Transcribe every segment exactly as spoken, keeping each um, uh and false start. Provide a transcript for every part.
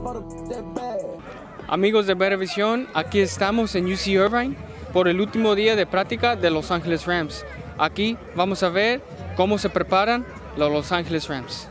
Amigos de Bettervisión, aquí estamos en U C Irvine por el último día de práctica de Los Angeles Rams. Aquí vamos a ver cómo se preparan los Los Angeles Rams.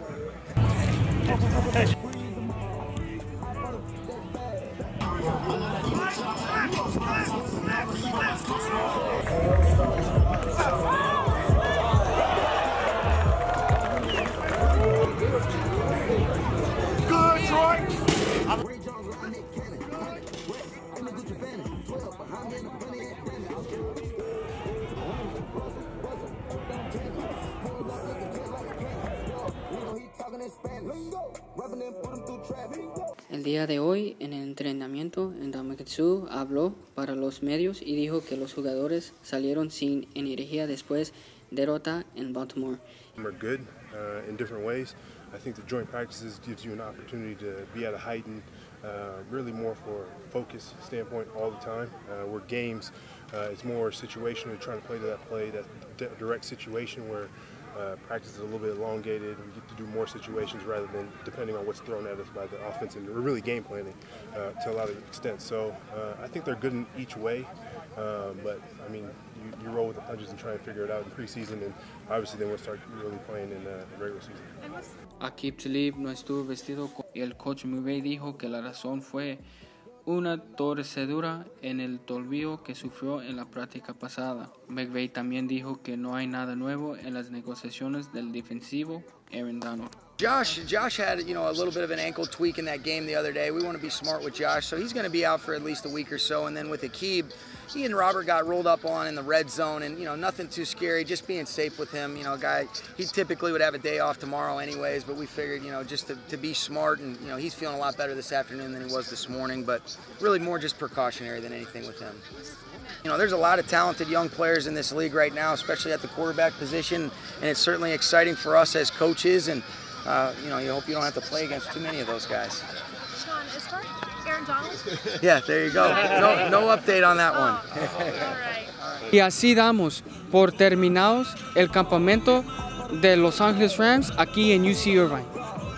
El día de hoy, en el entrenamiento, Ndamukong Suh habló para los medios y dijo que los jugadores salieron sin energía después de derrota en Baltimore. Are good uh, in different ways. I think the joint practices gives you an opportunity to be at a heightened, uh, really more for focus standpoint all the time. Uh, where games, uh, it's more situational, trying to play to that play, that direct situation where uh, practice is a little bit elongated. We get to do more situations rather than depending on what's thrown at us by the offense, and we're really game planning uh, to a lot of extent. So uh, I think they're good in each way, uh, but I mean, you, you roll with the punches and try and figure it out in preseason, and obviously then we'll start really playing in uh, the regular season. Aqib Talib no estuvo vestido y el coach McVay dijo que la razón fue una torcedura en el tobillo que sufrió en la práctica pasada. McVay también dijo que no hay nada nuevo en las negociaciones del defensivo Aaron Donald. Josh, Josh had, you know, a little bit of an ankle tweak in that game the other day. We want to be smart with Josh, so he's going to be out for at least a week or so. And then with Aqib, he and Robert got rolled up on in the red zone, and you know, nothing too scary. Just being safe with him. You know, guy, he typically would have a day off tomorrow, anyways. But we figured, you know, just to, to be smart, and you know, he's feeling a lot better this afternoon than he was this morning. But really, more just precautionary than anything with him. You know, there's a lot of talented young players in this league right now, especially at the quarterback position, and it's certainly exciting for us as coaches. And uh, you know, you hope you don't have to play against too many of those guys. Sean, as far as Aaron Donald? Yeah, there you go. No, no update on that one. Oh, all right. Y así damos por terminados el campamento de Los Angeles Rams aquí en U C Irvine.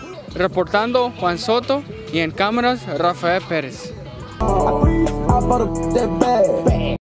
Reportando Juan Soto y en cámaras Rafael Pérez.